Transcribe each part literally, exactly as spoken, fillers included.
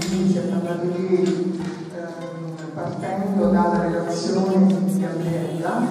cui si è parlato ieri, ehm, partendo dalla relazione di Gabriella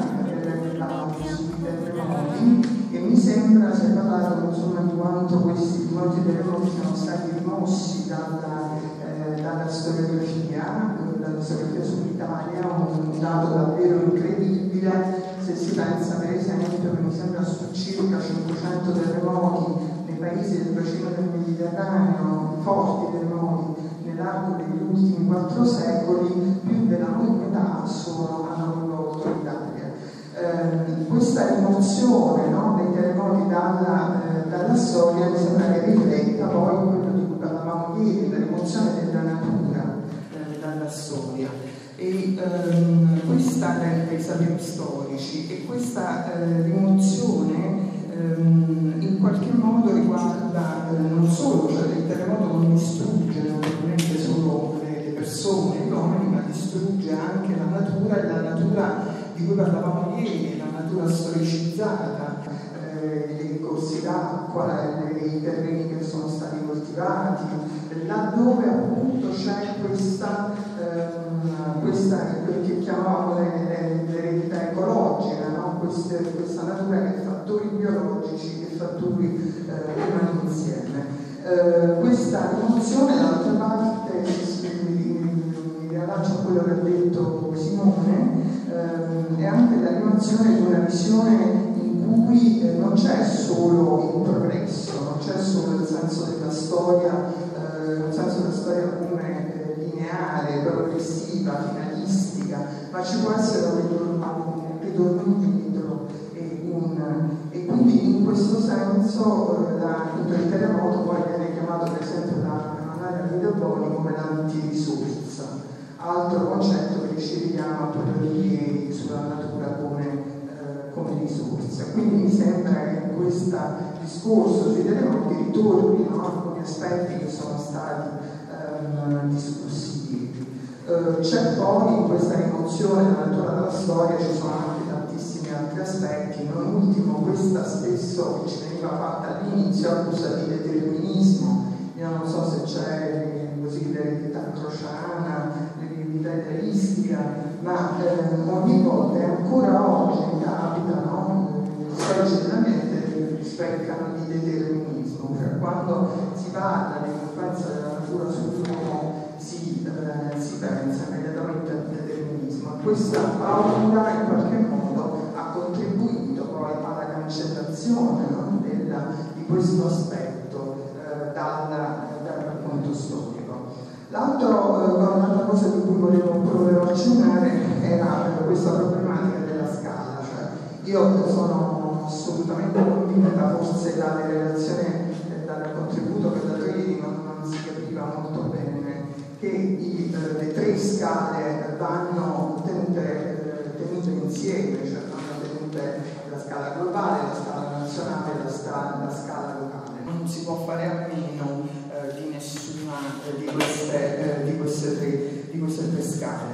sui terremoti, e mi sembra si è parlato insomma di quanto questi molti terremoti siano stati rimossi dalla, eh, dalla storiografia, dalla storiografia sull'Italia, un dato davvero incredibile se si pensa per esempio che mi sembra su circa cinquecento terremoti nei paesi del bacino del Mediterraneo, forti terremoti nell'arco degli ultimi quattro secoli, più della metà sono hanno coinvolto l'Italia. Eh, questa rimozione, no, dei terremoti dalla, eh, dalla storia mi sembra che rifletta poi quello di cui parlavamo ieri, la rimozione della natura eh, dalla storia. E ehm, questa dai saperi storici e questa eh, rimozione ehm, in qualche modo riguarda eh, non solo, cioè il terremoto non distrugge naturalmente solo le, le persone, gli uomini, ma distrugge anche la natura, e la natura di cui parlavamo ieri, la natura storicizzata, eh, i corsi d'acqua, i terreni che sono stati coltivati, laddove appunto c'è questa, ehm, questa che chiamavamo l'eredità ecologica, no? Queste, questa natura che fattori biologici e fattori eh, rimangono insieme. Eh, questa rimozione, dall'altra parte, mi riallaccio a quello che ha detto Simone, ehm, è anche la rimozione di una visione in cui eh, non c'è solo il progresso, non c'è solo il senso della storia, eh, un senso della storia come eh, lineare, progressiva, finalistica, ma ci può essere un ritorno indietro e, un, e quindi in questo senso eh, la, il terremoto poi viene chiamato per esempio da Emanuele Guidoboni come l'antirisorsa, altro concetto che ci richiama a quello di ieri sulla natura come come risorsa. Quindi mi sembra che in questo discorso sui terremoti ritornino alcuni aspetti che sono stati ehm, discussi. Eh, c'è poi in questa rimozione della natura della storia ci sono anche tantissimi altri aspetti, non ultimo questa spesso che ci veniva fatta all'inizio accusa di determinismo. Io non so se c'è così l'eredità crociana, l'eredità idealistica, ma eh, ogni volta e ancora oggi capita, no? Storicamente della mente rispecchiano di determinismo, cioè quando si parla di influenza della natura sull'uomo si, eh, si pensa immediatamente al determinismo. Questa paura in qualche modo ha contribuito poi alla cancellazione, no? Della, di questo aspetto eh, dal, dal racconto storico. L'altro, eh, un'altra cosa di cui volevo proprio accennare era eh, questa problematica della scala. Cioè, io sono assolutamente convinta, forse dalle relazioni e dal contributo che ho dato ieri non, non si capiva molto bene, che i, eh, le tre scale vanno tenute, eh, tenute insieme, cioè vanno tenute la scala globale, la scala nazionale e la scala, la scala locale. Non si può fare a meno eh, di nessuna eh, di, queste, eh, di, queste tre, di queste tre scale.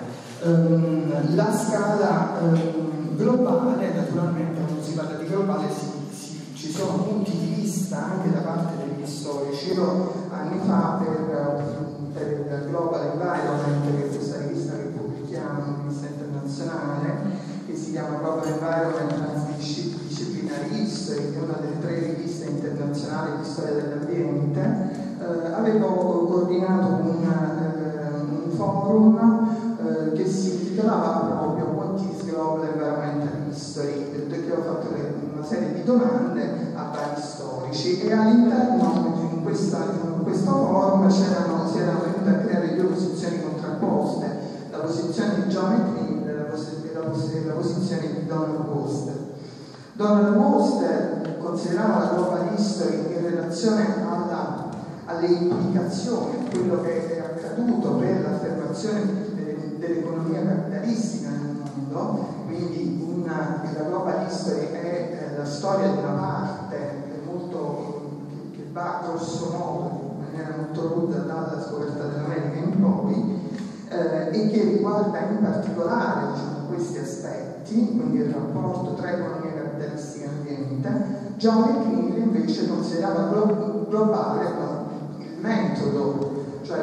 Um, la scala um, globale, naturalmente quando si parla di globale si, si, ci sono punti di vista anche da parte degli storici. Io anni fa per, per il Global Environment, che è questa rivista che pubblichiamo, una rivista internazionale che si chiama Global Environment Transdisciplinary History, che è una delle tre riviste internazionali di storia dell'ambiente, eh, avevo coordinato un, eh, un forum eh, che si intitolava proprio What is Global Environmental History, perché ho fatto una serie di domande a vari storici, e all'interno di questa, in questo forum c'erano, si erano venute a creare due posizioni contrapposte, la posizione di John McNeill e la, la, la posizione di Donald Woster. Donald Woster considerava la Global History in relazione alla, alle implicazioni, a quello che è accaduto per l'affermazione dell'economia capitalistica nel mondo, quindi una, la Global History è eh, la storia di una parte che, molto, che, che va grosso modo, in maniera molto ruda, dalla scoperta dell'America in poi, eh, e che riguarda in particolare, diciamo, questi aspetti, quindi il rapporto tra economia capitalistica e ambiente. John McNeill invece considerava glo- globale il metodo, cioè la, la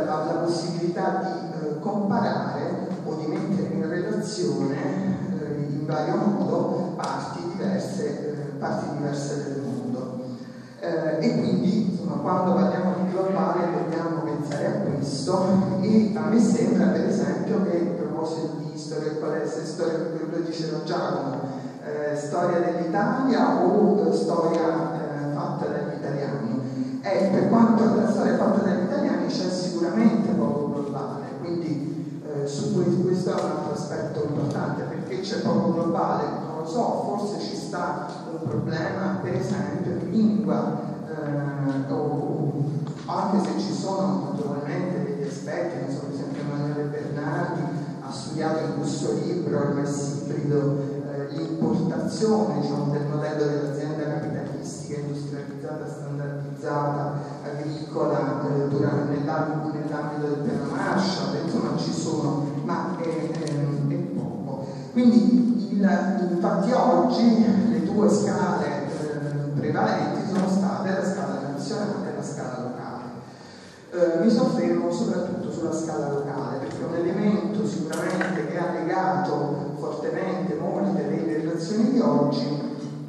possibilità di eh, comparare o di mettere in relazione eh, in vario modo parti diverse, eh, parti diverse del mondo. Eh, e quindi insomma, quando parliamo di globale dobbiamo pensare a questo, e a me sembra per esempio che, a proposito di storia, qual è se storia, quello diceva Giacomo, eh, storia dell'Italia o storia eh, fatta dagli italiani. E per quanto la storia fatta dagli italiani c'è sicuramente poco globale, quindi eh, su questo, questo è un altro aspetto importante, perché c'è poco globale, non lo so, forse ci sta un problema per esempio di lingua, eh, o, o anche se ci sono naturalmente degli aspetti, non so, per esempio Emanuele Bernardi ha studiato in questo libro, il Mess ibrido, eh, l'importazione, diciamo, del modello dell'azienda capitalistica, industrializzata, standardizzata, agricola, eh, durante, nell'ambito, nell'ambito del piano Marshall, insomma ci sono, ma è, è, è poco. Quindi il, infatti oggi le due scale eh, prevalenti sono state la scala nazionale e la scala locale. Eh, mi soffermo soprattutto sulla scala locale, perché un elemento sicuramente che ha legato fortemente molte delle relazioni di oggi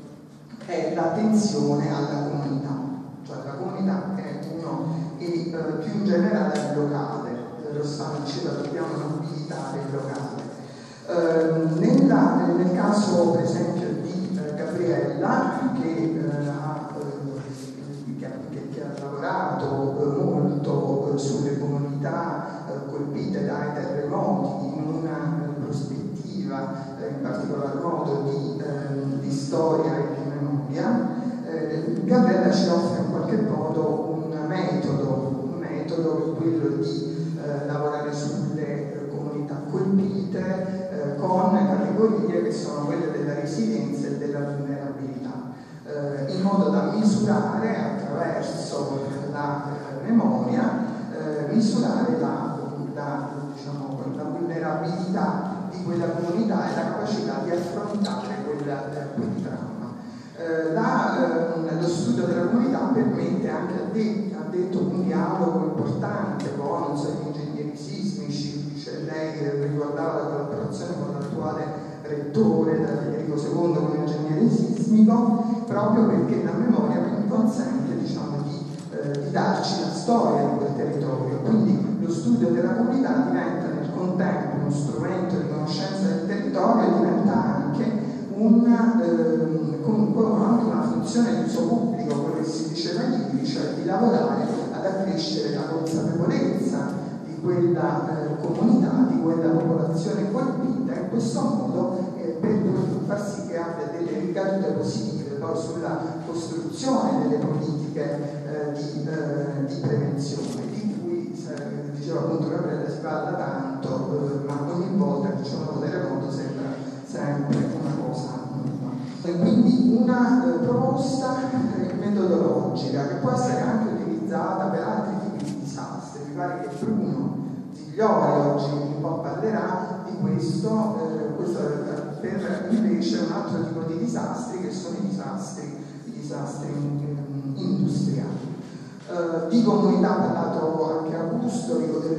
è l'attenzione alla comunità, cioè la comunità è uno e eh, più in generale il locale. Eh, Rossano diceva dobbiamo nobilitare il locale. Eh, nella, nel caso per esempio di eh, Gabriella, che, eh, ha, eh, che, che, che ha lavorato eh, molto eh, sulle comunità eh, colpite dai terremoti in una eh, prospettiva eh, in particolar modo di, eh, di storia e di memoria, eh, Gabriella ci offre in qualche modo un metodo, un metodo che è quello di eh, lavorare sulle eh, comunità colpite eh, con categorie che sono quelle della resilienza e della vulnerabilità, eh, in modo da misurare attraverso la eh, memoria, eh, misurare la, la, diciamo, la vulnerabilità di quella comunità e la capacità di affrontare quella, quel dramma. Eh, la, eh, lo studio della comunità permette anche, ha detto, ha detto un dialogo importante con so, gli ingegneri sismici, dice lei riguardava la collaborazione con l'attuale rettore da Federico secondo come ingegnere sismico, proprio perché la memoria consente diciamo, di, eh, di darci la storia di quel territorio. Quindi lo studio della comunità diventa nel contempo uno strumento di conoscenza del territorio e diventa anche una, eh, comunque anche una funzione di uso pubblico, quello che si diceva ieri, cioè di lavorare ad accrescere la consapevolezza di quella eh, comunità, di quella popolazione colpita, in questo modo eh, per far sì che abbia delle ricadute positive poi sulla costruzione delle politiche eh, di, eh, di prevenzione, di cui eh, diceva appunto Gabriella si parla tanto, eh, ma ogni volta che c'è un nuovo terremoto sembra sempre una cosa nuova. E quindi una eh, proposta eh, metodologica che può essere anche utilizzata per altri tipi di disastri. Mi pare che Bruno Ziglioli oggi un po' parlerà di questo, eh, questo per invece un altro tipo di disastri che sono i disastri, i disastri um, industriali. Uh, di comunità ha parlato anche Augusto,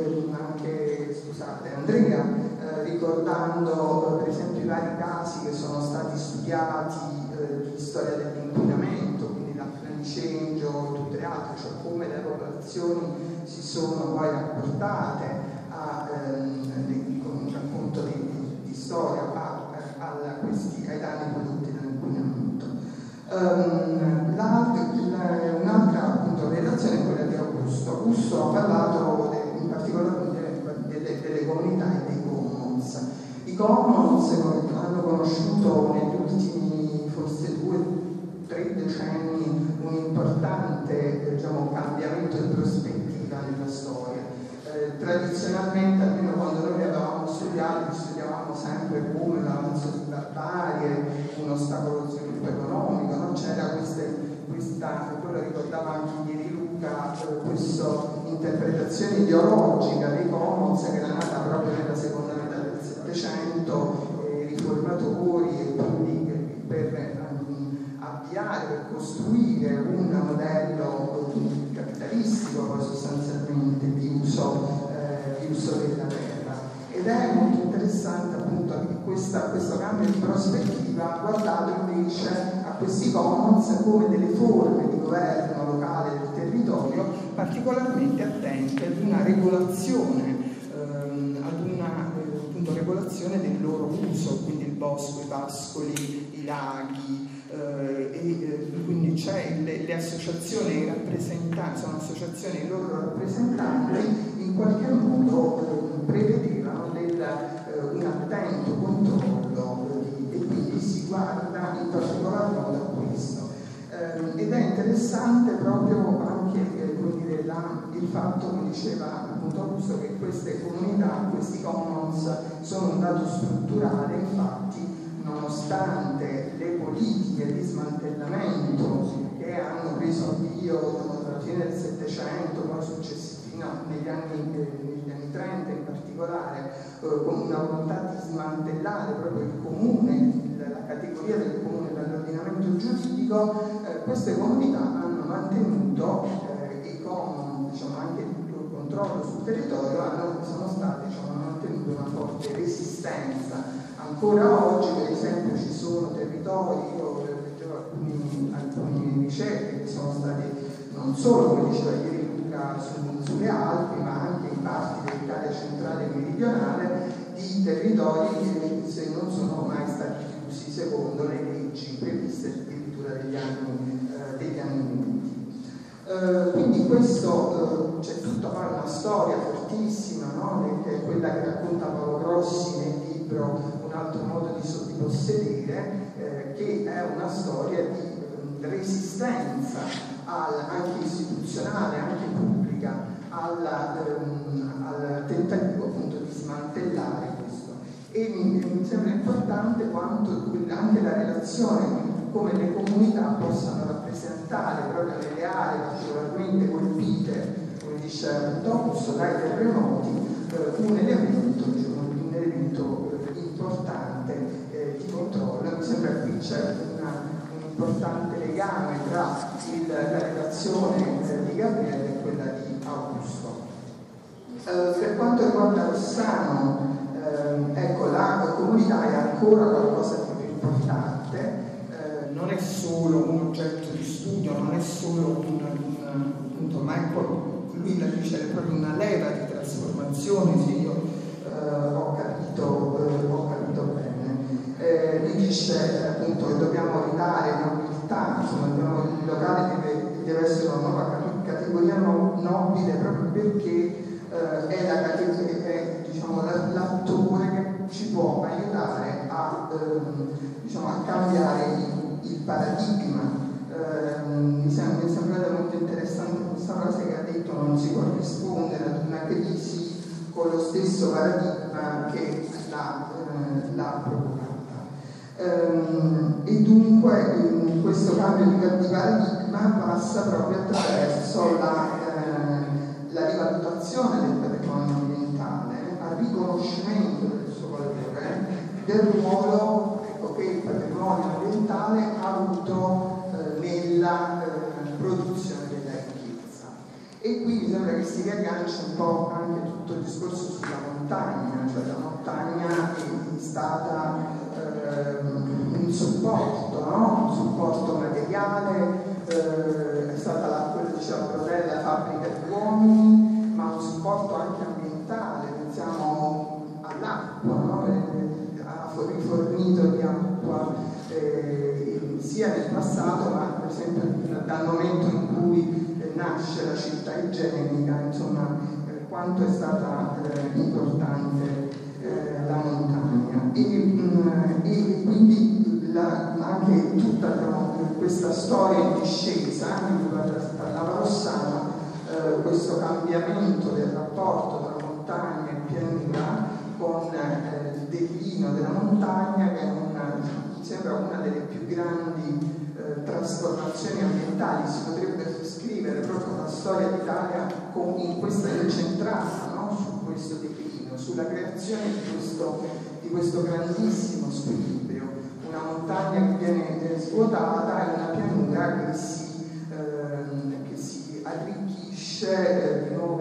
anche scusate, Andrea, eh, ricordando eh, per esempio i vari casi che sono stati studiati eh, di storia dell'inquinamento, quindi l'incendio e tutte le altre, cioè come le popolazioni si sono poi rapportate a, ehm, di, con un racconto di, di, di storia a, a, a questi, ai danni prodotti dall'inquinamento. Um, un'altra appunto relazione è quella di Augusto. Augusto ha parlato de, in particolare delle, delle, delle comunità e dei commons. I commons hanno conosciuto negli ultimi forse due, tre decenni un importante diciamo, cambiamento di prospettiva nella storia. Eh, tradizionalmente, almeno quando noi avevamo studiato, studiavamo sempre come l'avanzo di barbarie, un ostacolo allo sviluppo economico, no? C'era queste, questa, quello ricordava anche ieri Luca, questa interpretazione ideologica dei commons che era nata proprio nella seconda metà del Settecento, eh, riformatori e quindi per um, avviare, per costruire un modello capitalistico poi sostanzialmente di uso eh, uso della terra. Ed è molto interessante appunto questa, questo cambio di prospettiva guardato invece a questi commons come delle forme di governo locale del territorio particolarmente attente ad una regolazione, ehm, ad una eh, appunto, regolazione del loro uso, quindi il bosco, i pascoli, i laghi, eh, e eh, quindi c'è le, le associazioni rappresentanti, sono associazioni i loro rappresentanti in qualche modo eh, prevedevano del, eh, un attento controllo di, e quindi si guarda in particolar modo a questo. Eh, ed è interessante proprio anche eh, come dire, la, il fatto, come diceva appunto Augusto, che queste comunità, questi commons sono un dato strutturale, infatti nonostante le politiche di smantellamento che hanno preso avvio dalla fine del Settecento, poi successivi fino negli anni, negli anni trenta in particolare, eh, con una volontà di smantellare proprio il comune, la categoria del comune dall'ordinamento giuridico, eh, queste comunità hanno mantenuto eh, e con diciamo, anche il controllo sul territorio hanno, sono state diciamo, mantenute una forte resistenza. Ancora oggi, per esempio, ci sono territori, io leggevo alcuni, alcune ricerche che sono state non solo, come diceva ieri Luca, su, sulle Alpi, ma anche in parti dell'Italia centrale e meridionale, di territori che se non sono mai stati chiusi secondo le leggi previste addirittura degli anni, eh, degli anni venti. Eh, quindi questo, eh, c'è tutta poi una storia fortissima, no? Che è quella che racconta Paolo Grossi nel libro Un altro modo di, di possedere, eh, che è una storia di eh, resistenza al, anche istituzionale, anche pubblica, alla, ehm, al tentativo appunto di smantellare questo. E mi, mi sembra importante quanto anche la relazione, come le comunità possano rappresentare proprio nelle aree particolarmente colpite, come dice Augusto, dai terremoti, eh, un elemento, diciamo, un elemento eh, importante eh, di controllo. Mi sembra che qui c'è un importante legame tra il, la relazione eh, di Gabriele e quella di Augusto. Eh, per quanto riguarda Rossano, eh, ecco, la comunità è ancora qualcosa di più importante, eh, non è solo un oggetto di studio, non è solo un, un appunto, ma è lui la dice, è proprio una leva di trasformazione, se io eh, ho, capito, eh, ho capito bene. Eh, lui dice appunto che dobbiamo ridare nobiltà, insomma, dobbiamo, il locale deve, deve essere una nuova categoria no, nobile proprio perché eh, è la categoria, è diciamo, l'attore che ci può aiutare a, ehm, diciamo, a cambiare il, il paradigma. Eh, mi, sembra, mi è sembrata molto interessante questa frase che ha detto: non si può rispondere ad una crisi con lo stesso paradigma che l'ha eh, provocata. Eh, e dunque in questo cambio di, di paradigma passa proprio attraverso la, eh, la rivalutazione del patrimonio ambientale, al riconoscimento del suo valore, del ruolo ecco, che il patrimonio ambientale ha avuto nella eh, produzione della ricchezza. E qui mi sembra che si riaggancia un po' anche tutto il discorso sulla montagna, cioè la montagna è stata eh, un supporto, no? Un supporto materiale, eh, è stata la, quello che diceva Brodella, la fabbrica di uomini, ma un supporto anche ambientale, pensiamo all'acqua, no? Ha rifornito di acqua eh, sia nel passato, ma per esempio dal momento in cui eh, nasce la città igienica, insomma, eh, quanto è stata eh, importante eh, la montagna. E, mh, e quindi la, anche tutta no, questa storia in discesa, di cui parlava Rossano, eh, questo cambiamento del rapporto tra montagna e pianura, con eh, il declino della montagna, che è una, sembra una delle più grandi eh, trasformazioni ambientali. Si potrebbe scrivere proprio la storia d'Italia in questa incentrata, no? Su questo declino, sulla creazione di questo, di questo grandissimo squilibrio, una montagna che viene svuotata e una pianura che si, eh, che si arricchisce eh, di nuove economie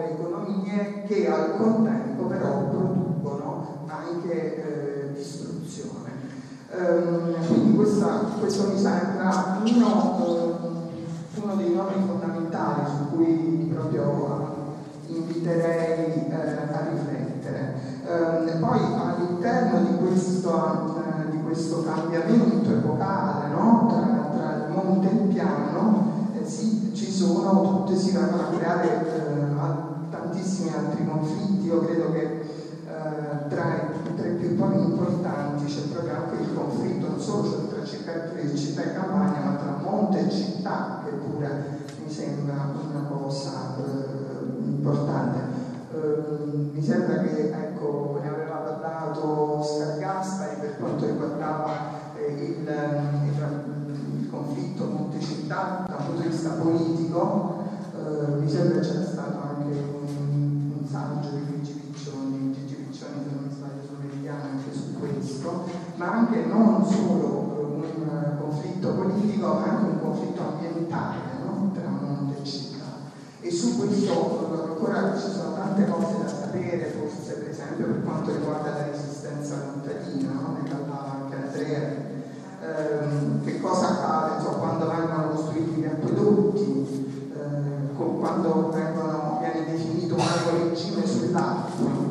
economie che al contempo però producono anche eh, distruzione. Um, quindi questa, questo mi sembra uno, uh, uno dei nomi fondamentali su cui proprio uh, inviterei uh, a riflettere. Um, poi all'interno di questo, uh, di questo cambiamento epocale, no? tra, tra il monte e il piano, eh, sì, ci sono tutte, si vanno a creare uh, tantissimi altri conflitti. Io credo che Uh, tra, tra i più importanti c'è proprio anche il conflitto non solo tra città, città e campagna, ma tra monte e città, che pure mi sembra una cosa uh, importante. Uh, mi sembra che, ecco, ne aveva parlato Oscar Gaspari per quanto riguardava eh, il, il, il conflitto monte-città da un punto di vista politico. Uh, mi sembra c'era stato anche un, un saggio di Luigi Piccioni, se non mi sbaglio sull'Emiliano, anche su questo, ma anche non solo un conflitto politico, ma anche un conflitto ambientale, no? Tra monte e città. E su questo ancora ci sono tante cose da sapere, forse per esempio per quanto riguarda la resistenza contadina, no? Ne parlava anche Andrea. Ehm, che cosa accade, insomma, quando vengono costruiti gli acquedotti, eh, quando vengono, viene definito un nuovo regime sull'acqua.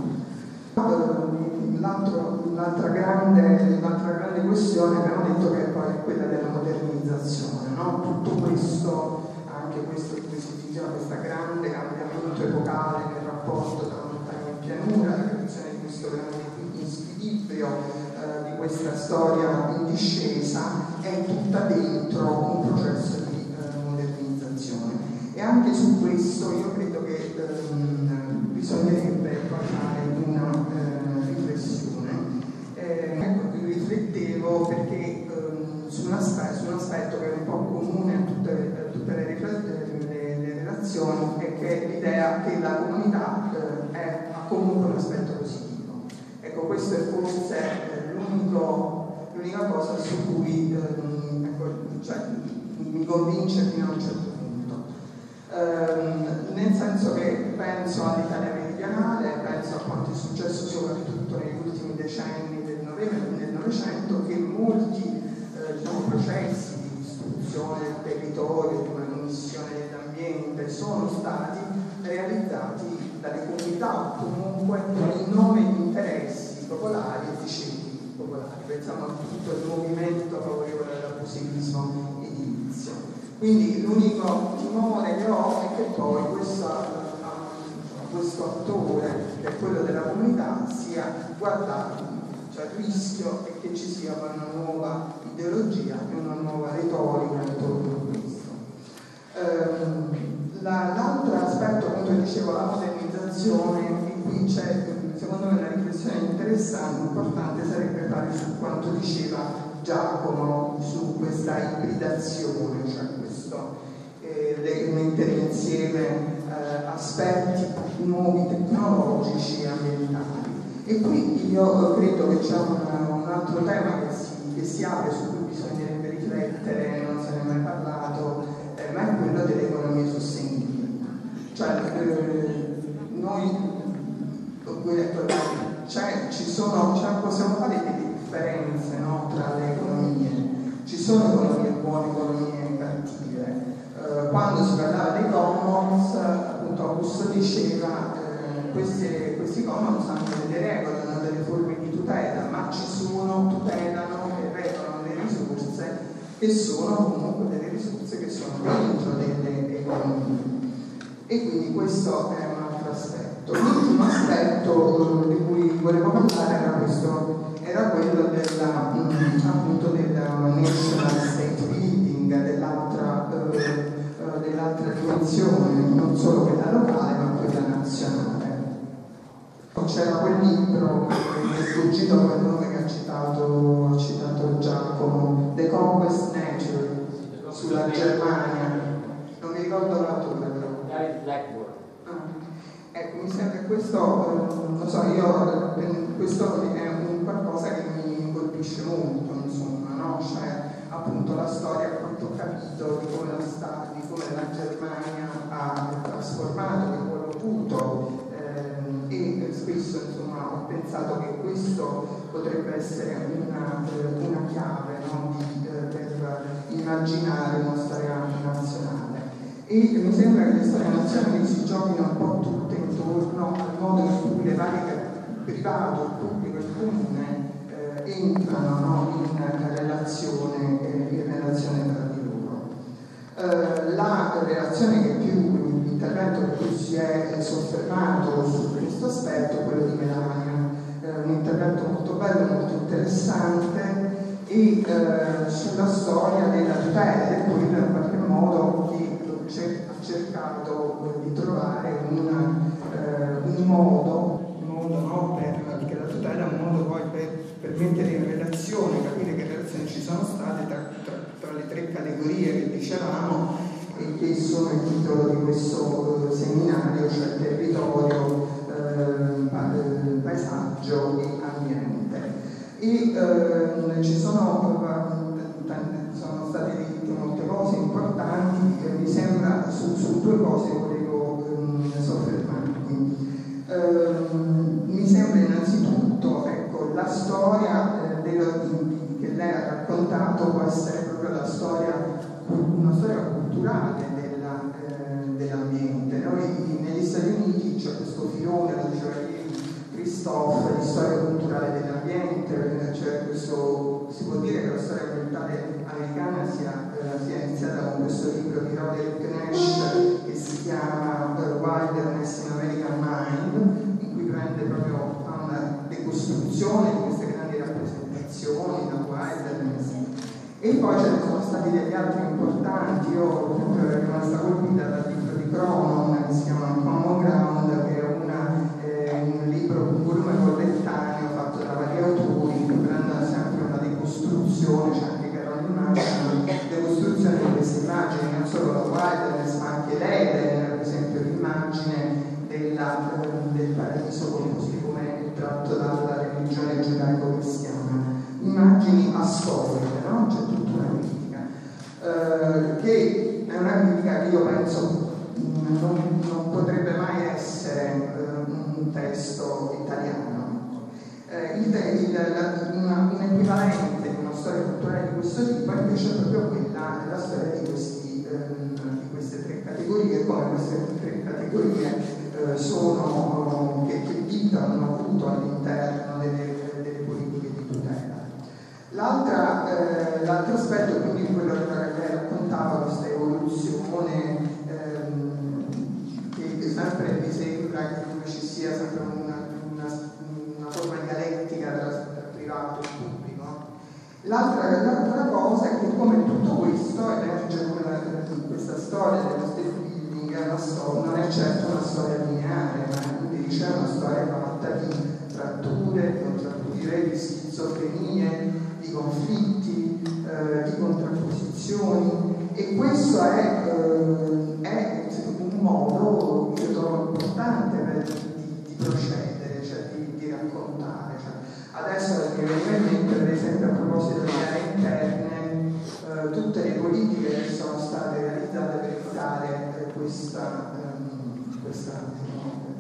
L'altra grande, grande questione abbiamo detto che è poi quella della modernizzazione, no? Tutto questo, anche questo, questo grande cambiamento epocale nel rapporto tra montagna e pianura, la creazione di questo grande squilibrio eh, di questa storia in discesa, è tutta dentro un processo di eh, modernizzazione. E anche su questo io credo che eh, bisognerebbe fare una eh, riflessione. Eh, ecco, riflettevo perché um, su, un aspetto, su un aspetto che è un po' comune a tutte, a tutte le, le, le relazioni, è che l'idea che la comunità eh, è, ha comunque un aspetto positivo. Ecco, questo è forse eh, l'unico, l'unica cosa su cui eh, ecco, cioè, mi convince fino a un certo punto. Eh, nel senso che penso all'Italia meridionale, penso a quanto è successo soprattutto negli ultimi decenni del Novecento, che molti eh, diciamo, processi di distruzione del territorio, di una commissione dell'ambiente sono stati realizzati dalle comunità, comunque in nome di interessi popolari e di ceti popolari. Pensiamo a tutto il movimento favorevole all'abusivismo edilizio. Quindi l'unico timore che ho è che poi questa questo attore, che è quello della comunità, sia guardato, cioè il rischio è che ci sia una nuova ideologia e una nuova retorica intorno a questo. Ehm, la, l'altro aspetto, appunto, dicevo, la modernizzazione, e qui c'è, secondo me, una riflessione interessante, importante, sarebbe fare su quanto diceva Giacomo su questa ibridazione, cioè questo eh, mettere insieme Eh, aspetti nuovi tecnologici e ambientali. E qui io credo che c'è un, un altro tema che si, che si apre, su cui bisognerebbe riflettere, non se ne è mai parlato, eh, ma è quello dell'economia sostenibile. Cioè eh, noi c'è, ci sono, cioè, possiamo fare delle differenze, no, tra le economie. Ci sono economie buone, economie cattive. Uh, quando si parlava dei commons, appunto Augusto diceva eh, questi, questi commons hanno delle regole, hanno delle forme di tutela, ma ci sono, tutelano e regolano le risorse che sono comunque delle risorse che sono dentro delle economie. E quindi questo è un altro aspetto. L'ultimo aspetto di cui volevo parlare era questo, era quello della, appunto della national state building, dell'altra eh, dell'altra dimensione, non solo quella locale ma quella nazionale. C'era quel libro che è sfuggito quel nome che ha citato, ha citato Giacomo, The Conquest Nature, sulla Germania, non mi ricordo l'autore però. Gary Blackburn. Ah. Ecco, mi sembra che questo, eh, non so, io questo è un qualcosa che mi colpisce molto, insomma, no? Cioè, appunto la storia, quanto ho capito, di come la, sta, di come la Germania ha trasformato, che ha avuto e spesso insomma, ho pensato che questo potrebbe essere una, una chiave, no? Di, eh, per immaginare una storia nazionale. E mi sembra che le storie nazionali si giochino un po' tutte intorno al modo in cui le varie privato, il pubblico e il comune eh, entrano, no? in relazione, eh, in relazione tra di loro. Eh, la relazione che più, l'intervento che più si è soffermato su questo aspetto è quello di Melania, eh, un intervento molto bello, molto interessante e eh, sulla storia della tutela e poi in qualche modo che ha cercato di trovare una, eh, un modo, un modo no, per, perché la tutela è un modo poi per, per mettere in relazione, capire che relazioni ci sono state tra, tra, tra le tre categorie che dicevamo e che sono il titolo di questo eh, seminario, cioè territorio, eh, paesaggio e ambiente. E eh, ci sono, sono state dette molte cose importanti e mi sembra su, su due cose volevo eh, soffermarmi. Eh, mi sembra innanzitutto ecco, la storia eh, dello, che lei ha raccontato può essere proprio la storia, una storia culturale della, eh, dell'ambiente. Noi negli Stati Uniti c'è questo filone, lo diceva ieri Christophe, di storia culturale dell'ambiente, cioè questo, si può dire che la storia ambientale americana sia, eh, sia iniziata con questo libro di Roderick Nash che si chiama Wilderness in American Mind, in cui prende proprio una decostruzione di queste grandi rappresentazioni da wilderness. E poi ce ne sono stati degli altri importanti. Io ero rimasta colpita dal libro di Cronon che si chiama Common Ground, che è una, eh, un libro, un volume collettaneo fatto da vari autori che prendono sempre una decostruzione, c'è anche Carolyn Manson, decostruzione di queste immagini, non solo la wilderness ma anche l'Eden, per esempio l'immagine della, del paradiso così come è tratto dalla religione giudaico-cristiana. Immagini astoriche, no? C'è tutta una critica, eh, che è una critica che io penso non, non potrebbe mai essere eh, un testo italiano. Eh, il, il, la, una, un equivalente di una storia culturale di questo tipo è invece proprio quella della storia di, questi, eh, di queste tre categorie, come queste tre categorie eh, sono, che, che vita hanno avuto all'interno delle, delle politiche di tutela. L'altra, eh, l'altro aspetto, quindi quello che lei raccontava, questa evoluzione ehm, che sempre mi sembra che ci sia sempre una, una, una forma dialettica tra, tra privato e pubblico. L'altra, l'altra cosa è che come tutto questo emerge come la, questa storia dello state building è una storia, non è certo una storia lineare, ma invece è una storia fatta di fratture, di contrapposizioni, di schizofrenie, di conflitti, eh, di contrapposizioni, e questo è, eh, è un modo, io trovo importante per, di, di procedere, cioè di, di raccontare. Cioè, adesso mi viene in mente, per esempio, a proposito di aree interne, eh, tutte le politiche che sono state realizzate per evitare eh, questa, ehm, questa, no,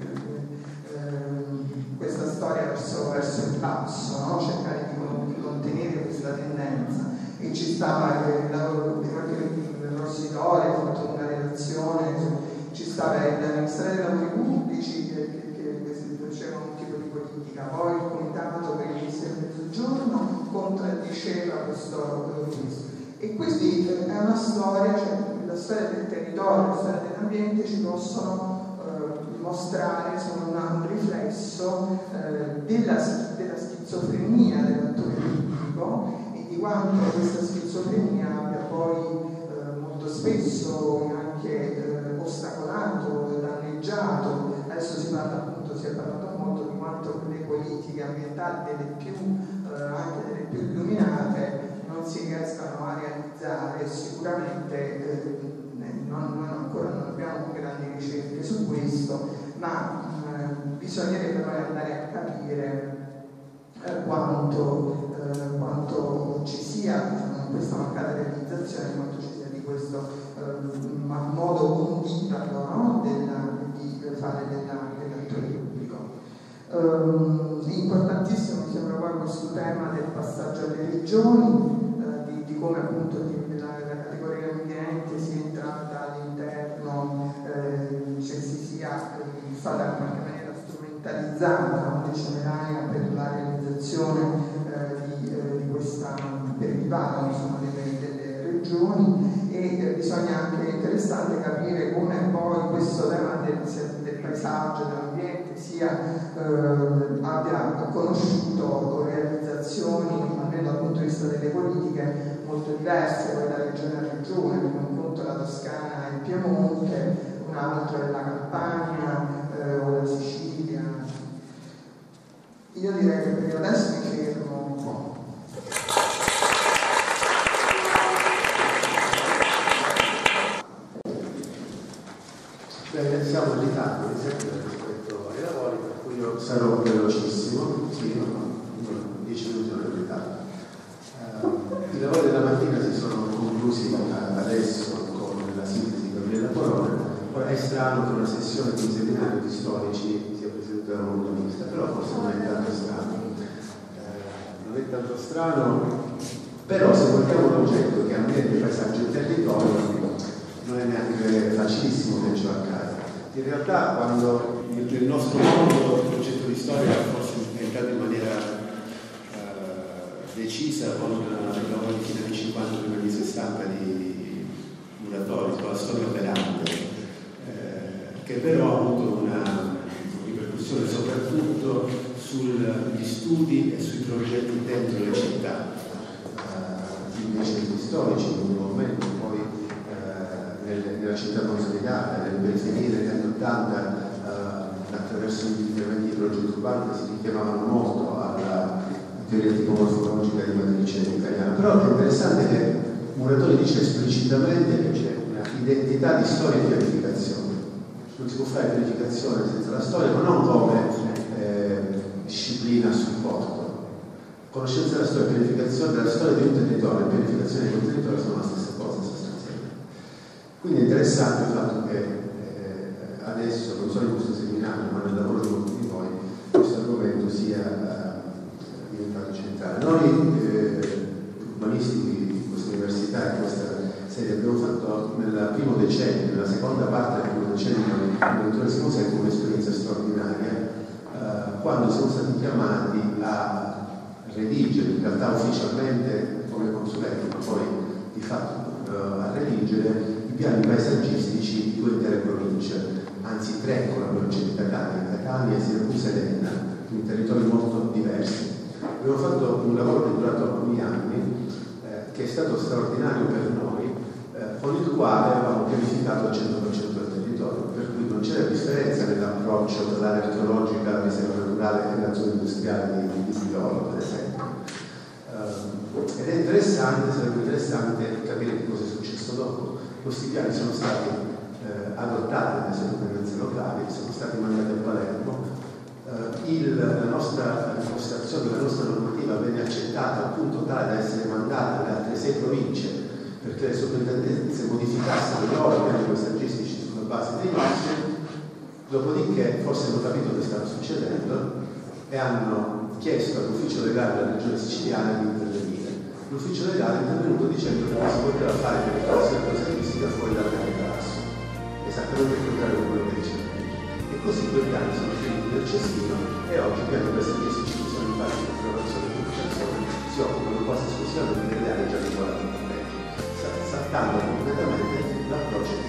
ehm, questa storia verso, verso il basso, no? Cercare di contenere questa tendenza. E ci stava il lavoro di Rossi Dore, ha fatto una relazione, ci stava il Ministero dei Lavori Pubblici che, che, che, che si faceva un tipo di politica, poi il Comitato per il Ministero del Soggiorno contraddiceva questo, questo. E quindi è una storia, cioè la storia del territorio, la storia dell'ambiente ci possono eh, mostrare, sono una, un riflesso eh, della, della schizofrenia dell'attore pubblico e di quanto questa schizofrenia abbia poi eh, molto spesso anche eh, ostacolato, danneggiato. Adesso si parla appunto, si è parlato molto di quanto le politiche ambientali delle più, eh, anche delle più illuminate, non si riescano a realizzare. Sicuramente eh, non, non ancora non abbiamo grandi ricerche su questo, ma eh, bisognerebbe poi andare a capire eh, quanto, eh, quanto ci sia diciamo, questa mancata realizzazione, quanto ci sia di questo eh, modo condiviso, no? Della, di fare della, dell'attore pubblico. Um, importantissimo mi sembra poi questo tema del passaggio alle regioni, uh, di, di come appunto di, la, la categoria ambiente sia entrata all'interno, eh, cioè si sia eh, stata in qualche maniera strumentalizzata necessaria per la realizzazione eh, di, eh, di questa, per il varo insomma, delle, delle regioni, e eh, bisogna anche, è interessante capire come poi questo tema del, del paesaggio, dell'ambiente sia, eh, abbia conosciuto realizzazioni, almeno dal punto di vista delle politiche, molto diverse poi da regione a regione, come un conto la Toscana e il Piemonte, un altro è la Campania eh, o la Sicilia. Io direi che per adesso mi fermo un po'. Beh, siamo in ritardo, mi sembra, rispetto ai lavori, per cui io sarò velocissimo, sì, dieci minuti non è ritardo. Uh, I lavori della mattina si sono conclusi adesso con la sintesi di Gabriella Polone. Ora è strano che una sessione di seminario di storici sia presieduta da un urbanista, però forse non è tanto strano. Uh, non è tanto strano, però se guardiamo l'oggetto che è ambiente, paesaggio e territorio, non è neanche facilissimo che ciò accada. In realtà, quando nel nostro mondo il concetto di storia forse è entrato in maniera uh, decisa con i lavori fino anni cinquanta, prima degli sessanta di Muratori, con la storia operante, eh, che però ha avuto una ripercussione soprattutto sugli studi e sui progetti dentro le città. Uh, invece gli storici, in un momento poi nella città consolidata, nelle periferie degli anni ottanta, eh, attraverso gli interventi di progetti urbani che si richiamavano molto alla teoria tipomorfologica di matrice italiana. Però è interessante che Muratori dice esplicitamente che c'è una identità di storia e pianificazione. Non si può fare pianificazione senza la storia, ma non come eh, disciplina a supporto. Conoscenza della storia e pianificazione della storia di un territorio e pianificazione di un territorio sono la stessa cosa sostanzialmente. Quindi è interessante il fatto che eh, adesso, non solo in questo seminario, ma nel lavoro di molti di voi, questo argomento sia eh, diventato centrale. Noi eh, umanisti di questa università e questa serie abbiamo fatto nel primo decennio, nella seconda parte del primo decennio del ventunesimo secolo un'esperienza straordinaria eh, quando siamo stati chiamati a redigere, in realtà ufficialmente come consulenti, ma poi di fatto eh, a redigere i piani paesaggistici di due intere province, anzi tre con la provincia di Catania, Catania, Siracusa ed Enna, in territori molto diversi. Abbiamo fatto un lavoro che è durato alcuni anni, eh, che è stato straordinario per noi, eh, con il quale avevamo pianificato al cento per cento del territorio, per cui non c'era differenza nell'approccio tra l'area archeologica, la riserva naturale e la zona industriale di, di Figliolo, per esempio. Uh, ed è interessante, sarebbe interessante capire che cosa è successo dopo. Questi piani sono stati eh, adottati dalle sovrintendenze locali, sono stati mandati a Palermo. Uh, il, la nostra impostazione, la nostra normativa venne accettata al punto tale da essere mandata alle altre sei province perché le sovrintendenze modificassero i loro piani paesaggistici sulla base dei nostri. Dopodiché forse hanno capito che stava succedendo e hanno chiesto all'ufficio legale della regione siciliana di intervenire. L'ufficio legale è intervenuto dicendo che non si poteva fare pianificazione paesaggistica fuori dal piano classo, esattamente il contrario di quello che dice la legge. E così due piani sono finiti nel cestino e oggi i piani paesaggistici che sono in fase di approvazione e pubblicazione si occupano quasi esclusivamente delle aree già regolate dalla legge, saltando completamente l'approccio